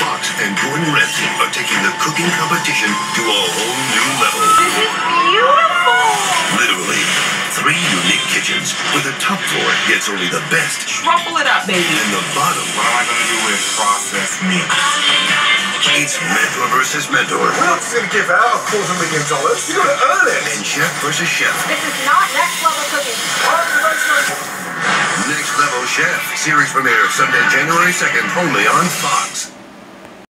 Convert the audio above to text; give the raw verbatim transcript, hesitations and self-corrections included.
Fox and Gordon Ramsay are taking the cooking competition to a whole new level. This is beautiful! Literally, three unique kitchens where the top floor gets only the best. Truffle it up, baby. And the bottom, what am I going to do with processed meat? It's mentor versus mentor. We're not just going to give out a quarter million dollars. You've got to earn it. And chef versus chef. This is not next level cooking. Next Level Chef. Series premiere Sunday, January second, only on Fox.